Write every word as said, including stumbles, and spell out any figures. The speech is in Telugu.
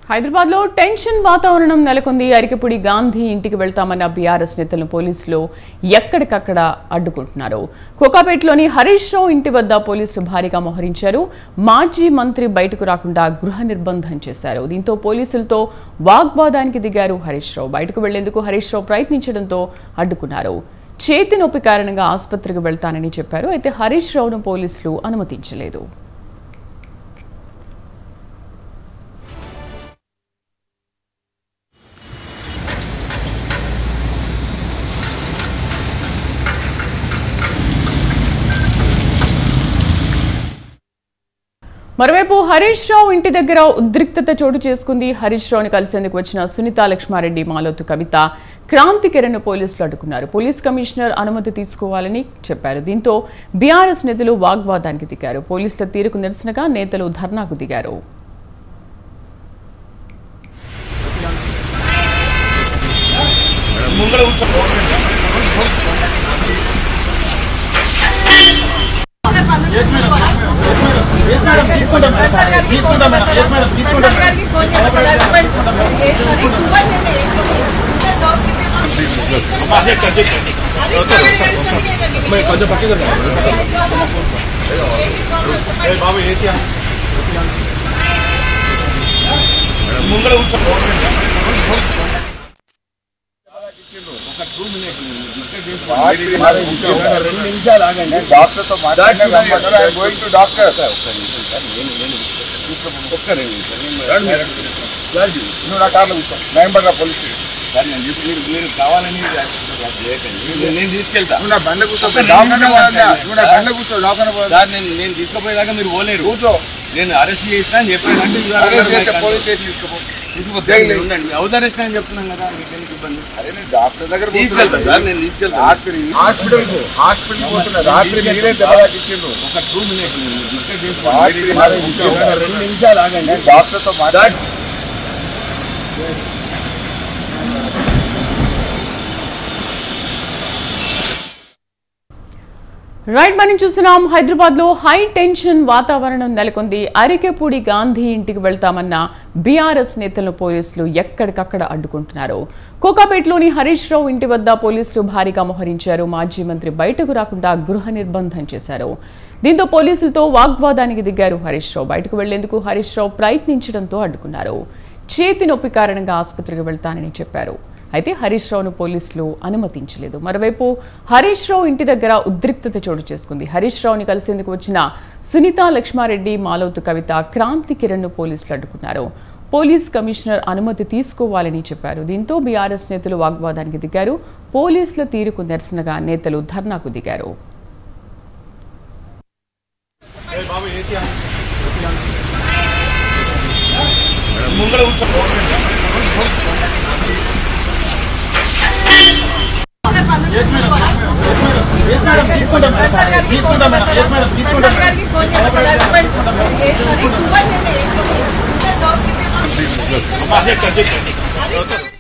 హైదరాబాద్ లో టెన్షన్ వాతావరణం నెలకొంది. అరికెపుడి గాంధీ ఇంటికి వెళ్తామన్న బీఆర్ఎస్ నేతలను పోలీసులు ఎక్కడికక్కడ అడ్డుకుంటున్నారు. కోకాపేటలోని హరీష్ రావు ఇంటి వద్ద పోలీసులు భారీగా మోహరించారు. మాజీ మంత్రి బయటకు రాకుండా గృహ నిర్బంధం చేశారు. దీంతో పోలీసులతో వాగ్వాదానికి దిగారు హరీష్ రావు. బయటకు వెళ్లేందుకు హరీష్ రావు ప్రయత్నించడంతో అడ్డుకున్నారు. చేతి నొప్పి కారణంగా ఆసుపత్రికి వెళ్తానని చెప్పారు. అయితే హరీష్ రావును పోలీసులు అనుమతించలేదు. మరోవైపు హరీష్ రావు ఇంటి దగ్గర ఉద్రిక్తత చోటు చేసుకుంది. హరీష్ రావుని కలిసేందుకు వచ్చిన సునీత లక్ష్మారెడ్డి, మాలోతు కవిత, క్రాంతి కిరణ్ పోలీసులు అడ్డుకున్నారు. పోలీస్ కమిషనర్ అనుమతి తీసుకోవాలని చెప్పారు. దీంతో బీఆర్ఎస్ నేతలు వాగ్వాదానికి దిగారు. పోలీసుల తీరుకు నిరసనగా నేతలు ధర్నాకు దిగారు. రెండు నిమిషాలు ఆగండి. డాక్టర్ తో మాట్లాడండి. నువ్వు నా కార్లో కూర్చో. నయంబర్ పోలీస్ మీరు కావాలని నేను తీసుకెళ్తా. నువ్వు నా బండ కూర్చో. నువ్వు నా బండ కూర్చో. నేను తీసుకుపోయేదాకా మీరు పోలేరు. కూర్చో. నేను అరెస్ట్ చేసినా అని చెప్పాను. పోలీస్ స్టేషన్ తీసుకోపో. హౌస్ అరెస్ట్ అని చెప్తున్నాను కదా. ఇబ్బంది. అరే నేను డాక్టర్ దగ్గర తీసుకెళ్తాను సార్. నేను తీసుకెళ్తాను. రాత్రి హాస్పిటల్ హాస్పిటల్ పోతున్నా. రాత్రి మీరే దెబ్బతిండు. ఒక టూ మినిట్స్ రెండు నిమిషాలు ఆగండి. డాక్టర్ తో మాట్లాడి రైట్ మనం చూస్తున్నాం. హైదరాబాద్ లో హై టెన్షన్ వాతావరణం నెలకొంది. అరికెపుడి గాంధీ ఇంటికి వెళ్తామన్న బీఆర్ఎస్ నేతలను పోలీసులు ఎక్కడికక్కడ అడ్డుకుంటున్నారు. కోకాపేటలోని హరీష్ రావు ఇంటి వద్ద పోలీసులు భారీగా మోహరించారు. మాజీ మంత్రి బయటకు రాకుండా గృహ నిర్బంధం చేశారు. దీంతో పోలీసులతో వాగ్వాదానికి దిగారు హరీష్ రావు. బయటకు వెళ్లేందుకు హరీష్ రావు ప్రయత్నించడంతో అడ్డుకున్నారు. చేతి నొప్పి కారణంగా ఆసుపత్రికి వెళ్తానని చెప్పారు. అయితే హరీష్ రావును పోలీసులు అనుమతించలేదు. మరోవైపు హరీష్ రావు ఇంటి దగ్గర ఉద్రిక్తత చోటు చేసుకుంది. హరీష్ రావుని కలిసేందుకు వచ్చిన సునీత లక్ష్మారెడ్డి, మాలోతు కవిత, క్రాంతి కిరణ్ పోలీసులు అడ్డుకున్నారు. పోలీస్ కమిషనర్ అనుమతి తీసుకోవాలని చెప్పారు. దీంతో బీఆర్ఎస్ నేతలు వాగ్వాదానికి దిగారు. పోలీసుల తీరుకు నిరసనగా నేతలు ధర్నాకు దిగారు. తీసుకుంటాం.